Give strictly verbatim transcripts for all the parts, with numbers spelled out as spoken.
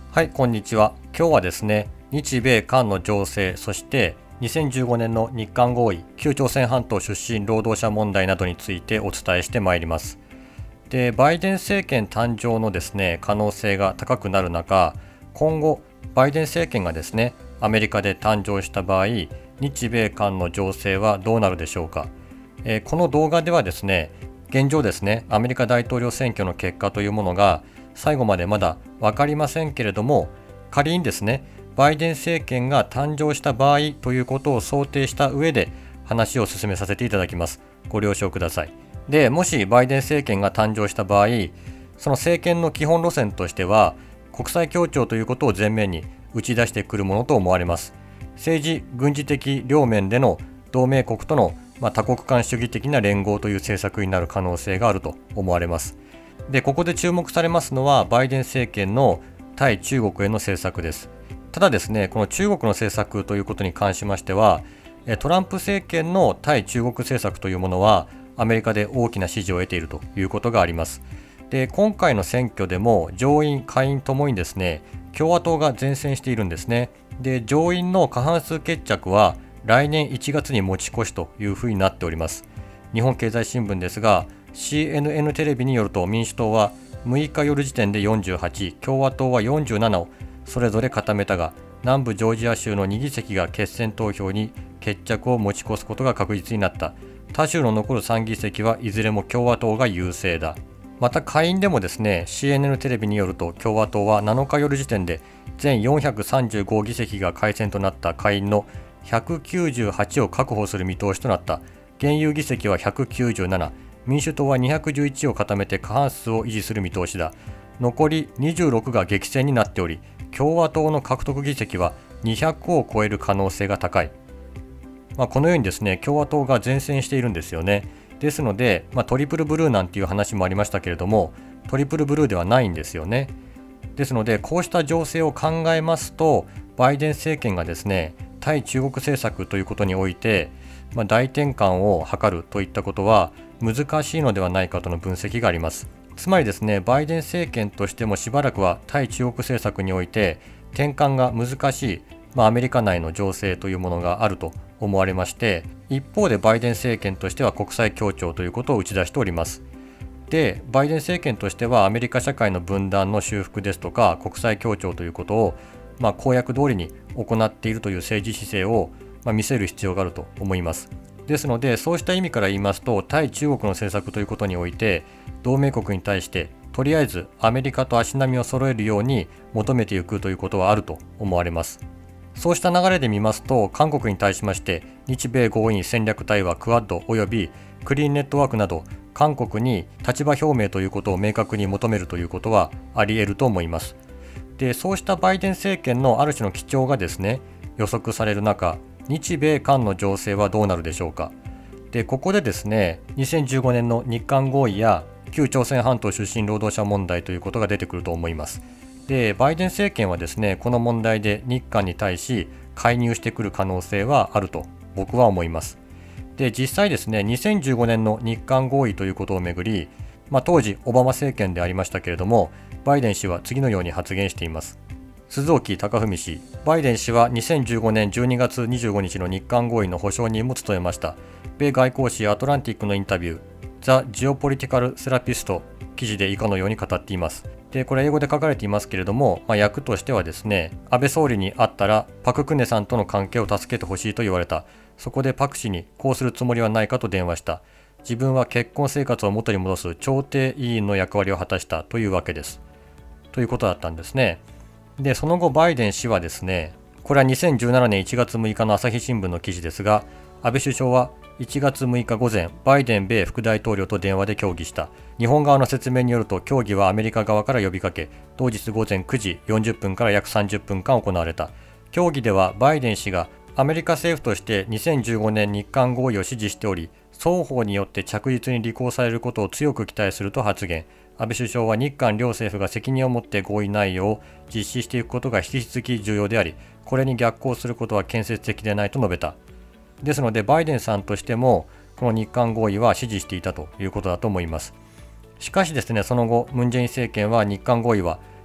はい、こんにちは。今日はですね、日米韓の情勢、そしてにせんじゅうごねんの日韓合意、旧朝鮮半島出身労働者問題などについてお伝えしてまいります。で、バイデン政権誕生のですね、可能性が高くなる中、今後、バイデン政権がですね、アメリカで誕生した場合、日米韓の情勢はどうなるでしょうか。えー、この動画ではですね、現状ですね、アメリカ大統領選挙の結果というものが最後までまだ分かりませんけれども、仮にですね、バイデン政権が誕生した場合ということを想定した上で話を進めさせていただきます。ご了承ください。で、もしバイデン政権が誕生した場合、その政権の基本路線としては、国際協調ということを前面に打ち出してくるものと思われます。政治・軍事的両面での同盟国との、まあ、多国間主義的な連合という政策になる可能性があると思われます。で、ここで注目されますのは、バイデン政権の対中国への政策です。ただですね、この中国の政策ということに関しましては、トランプ政権の対中国政策というものは、アメリカで大きな支持を得ているということがあります。で、今回の選挙でも上院、下院ともにですね、共和党が善戦しているんですね。で、上院の過半数決着は来年いちがつに持ち越しというふうになっております。日本経済新聞ですが、シーエヌエヌ テレビによると民主党はむいか夜時点でよんじゅうはち、共和党はよんじゅうななをそれぞれ固めたが、南部ジョージア州のに議席が決選投票に決着を持ち越すことが確実になった。他州の残るさん議席はいずれも共和党が優勢だ。また下院でもですね、シーエヌエヌ テレビによると共和党はなのか夜時点で全よんひゃくさんじゅうご議席が改選となった下院のひゃくきゅうじゅうはちを確保する見通しとなった。現有議席はひゃくきゅうじゅうなな、民主党はにひゃくじゅういちを固めて過半数を維持する見通しだ。残りにじゅうろくが激戦になっており、共和党の獲得議席はにひゃくを超える可能性が高い。まあ、このようにですね、共和党が善戦しているんですよね。ですので、まあ、トリプルブルーなんていう話もありましたけれども、トリプルブルーではないんですよね。ですので、こうした情勢を考えますと、バイデン政権がですね、対中国政策ということにおいて、まあ、大転換を図るといったことは難しいのではないかとの分析があります。つまりですね、バイデン政権としてもしばらくは対中国政策において転換が難しい、まあ、アメリカ内の情勢というものがあると思われまして、一方でバイデン政権としては国際協調ということを打ち出しております。で、バイデン政権としてはアメリカ社会の分断の修復ですとか国際協調ということを、まあ、公約通りに行っているという政治姿勢を、まあ、見せる必要があると思います。ですので、そうした意味から言いますと、対中国の政策ということにおいて同盟国に対してとりあえずアメリカと足並みを揃えるように求めていくということはあると思われます。そうした流れで見ますと、韓国に対しまして日米豪印戦略対話クアッドおよびクリーンネットワークなど韓国に立場表明ということを明確に求めるということはあり得ると思います。で、そうしたバイデン政権のある種の基調がですね、予測される中、日米韓の情勢はどうなるでしょうか。で、ここでですね、にせんじゅうごねんの日韓合意や旧朝鮮半島出身労働者問題ということが出てくると思います。で、バイデン政権はですね、この問題で日韓に対し介入してくる可能性はあると僕は思います。で、実際ですね、にせんじゅうごねんの日韓合意ということをめぐり、まあ、当時オバマ政権でありましたけれども、バイデン氏は次のように発言しています。鈴木貴文氏、バイデン氏はにせんじゅうごねんじゅうにがつにじゅうごにちの日韓合意の保証人も務めました。米外交誌アトランティックのインタビュー、ザ・ジオポリティカル・セラピスト記事で以下のように語っています。で、これ英語で書かれていますけれども、まあ、訳としてはですね、安倍総理に会ったらパククネさんとの関係を助けてほしいと言われた。そこでパク氏にこうするつもりはないかと電話した。自分は結婚生活を元に戻す調停委員の役割を果たしたというわけです。ということだったんですね。で、その後バイデン氏はですね、これはにせんじゅうななねんいちがつむいかの朝日新聞の記事ですが、安倍首相はいちがつむいか午前、バイデン米副大統領と電話で協議した。日本側の説明によると、協議はアメリカ側から呼びかけ、同日午前くじよんじゅっぷんから約さんじゅっぷんかん行われた。協議ではバイデン氏がアメリカ政府としてにせんじゅうごねん日韓合意を支持しており、双方によって着実に履行されることを強く期待すると発言。安倍首相は日韓両政府が責任を持って合意内容を実施していくことが引き続き重要であり、これに逆行することは建設的でないと述べた。ですので、バイデンさんとしてもこの日韓合意は支持していたということだと思います。しかしですね、その後ムン・ジェイン政権は日韓合意は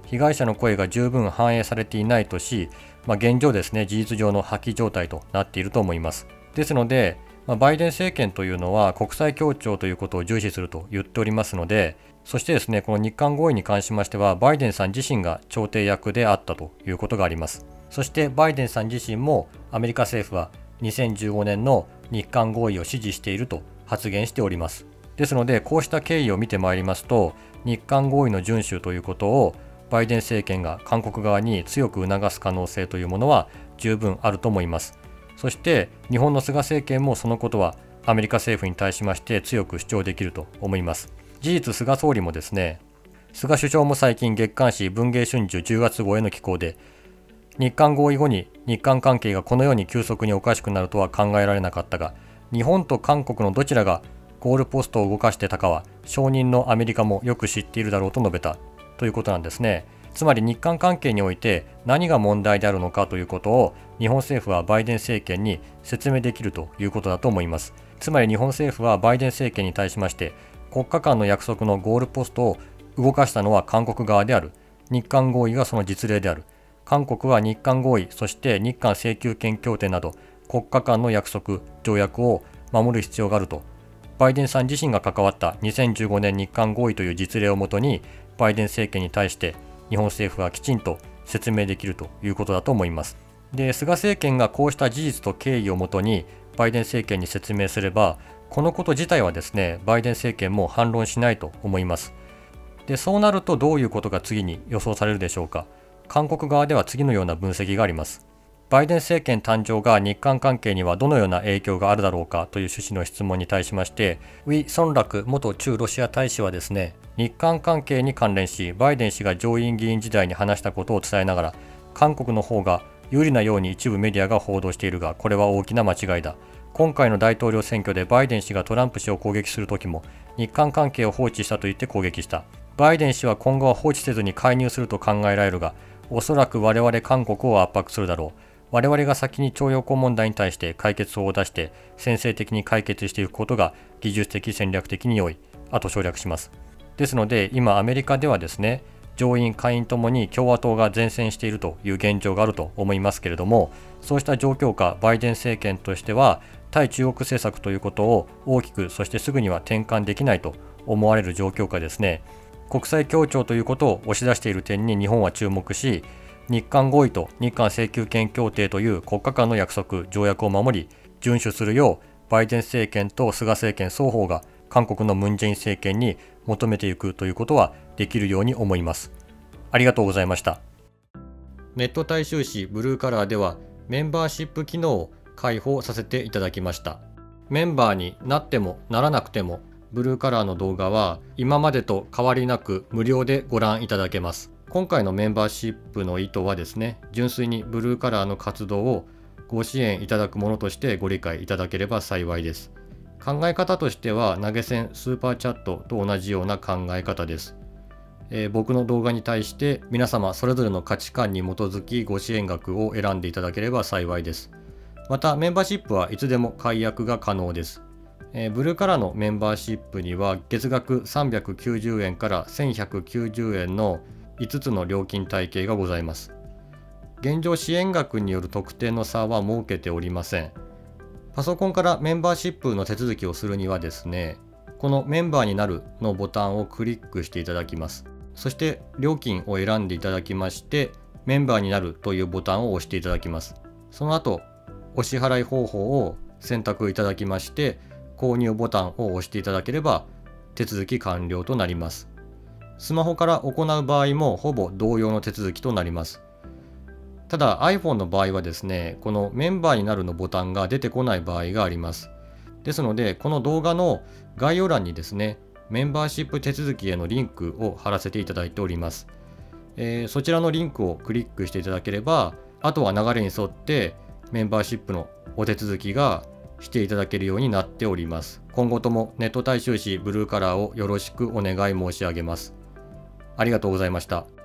被害者の声が十分反映されていないとし、まあ、現状ですね、事実上の破棄状態となっていると思います。ですので、まあ、バイデン政権というのは国際協調ということを重視すると言っておりますので、そしてですね、この日韓合意に関しましては、バイデンさん自身が調停役であったということがあります。そしてバイデンさん自身もアメリカ政府はにせんじゅうごねんの日韓合意を支持していると発言しております。ですので、こうした経緯を見てまいりますと、日韓合意の遵守ということをバイデン政権が韓国側に強く促す可能性というものは十分あると思います。そして日本の菅政権もそのことはアメリカ政府に対しまして強く主張できると思います。事実、菅総理もですね、菅首相も最近月刊誌文藝春秋じゅうがつ号への寄稿で、日韓合意後に日韓関係がこのように急速におかしくなるとは考えられなかったが、日本と韓国のどちらがゴールポストを動かしてたかは証人のアメリカもよく知っているだろうと述べたということなんですね。つまり日韓関係において何が問題であるのかということを日本政府はバイデン政権に説明できるということだと思います。つまり日本政府はバイデン政権に対しまして国家間の約束のゴールポストを動かしたのは韓国側である。日韓合意がその実例である。韓国は日韓合意、そして日韓請求権協定など国家間の約束、条約を守る必要があると。バイデンさん自身が関わったにせんじゅうごねん日韓合意という実例をもとにバイデン政権に対して日本政府はきちんと説明できるということだと思います。で、菅政権がこうした事実と経緯をもとにバイデン政権に説明すれば、このこと自体はですね、バイデン政権も反論しないと思います。で、そうなるとどういうことが次に予想されるでしょうか。韓国側では次のような分析があります。バイデン政権誕生が日韓関係にはどのような影響があるだろうかという趣旨の質問に対しまして、ウィ・ソンラク元駐ロシア大使はですね、日韓関係に関連し、バイデン氏が上院議員時代に話したことを伝えながら、韓国の方が有利なように一部メディアが報道しているが、これは大きな間違いだ。今回の大統領選挙でバイデン氏がトランプ氏を攻撃するときも、日韓関係を放置したと言って攻撃した。バイデン氏は今後は放置せずに介入すると考えられるが、おそらく我々韓国を圧迫するだろう。我々が先に徴用工問題に対して解決法を出して先制的に解決していくことが技術的戦略的に良い。あと省略します。ですので今アメリカではですね、上院下院ともに共和党が善戦しているという現状があると思いますけれども、そうした状況下、バイデン政権としては対中国政策ということを大きく、そしてすぐには転換できないと思われる状況下ですね、国際協調ということを押し出している点に日本は注目し、日韓合意と日韓請求権協定という国家間の約束、条約を守り遵守するようバイデン政権と菅政権双方が韓国のムン・ジェイン政権に求めていくということはできるように思います。ありがとうございました。ネット大衆紙ブルーカラーではメンバーシップ機能を開放させていただきました。メンバーになってもならなくてもブルーカラーの動画は今までと変わりなく無料でご覧いただけます。今回のメンバーシップの意図はですね、純粋にブルーカラーの活動をご支援いただくものとしてご理解いただければ幸いです。考え方としては投げ銭、スーパーチャットと同じような考え方です。えー、僕の動画に対して皆様それぞれの価値観に基づきご支援額を選んでいただければ幸いです。またメンバーシップはいつでも解約が可能です。えー、ブルーカラーのメンバーシップには月額さんびゃくきゅうじゅうえんからせんひゃくきゅうじゅうえんのいつつの料金体系がございます。現状支援額による特定の差は設けておりません。パソコンからメンバーシップの手続きをするにはですね、このメンバーになるのボタンをクリックしていただきます。そして料金を選んでいただきまして、メンバーになるというボタンを押していただきます。その後、お支払い方法を選択いただきまして、購入ボタンを押していただければ手続き完了となります。スマホから行う場合もほぼ同様の手続きとなります。ただ iPhone の場合はですね、このメンバーになるのボタンが出てこない場合があります。ですので、この動画の概要欄にですね、メンバーシップ手続きへのリンクを貼らせていただいております。えー、そちらのリンクをクリックしていただければ、あとは流れに沿ってメンバーシップのお手続きがしていただけるようになっております。今後ともネット大衆紙ブルーカラーをよろしくお願い申し上げます。ありがとうございました。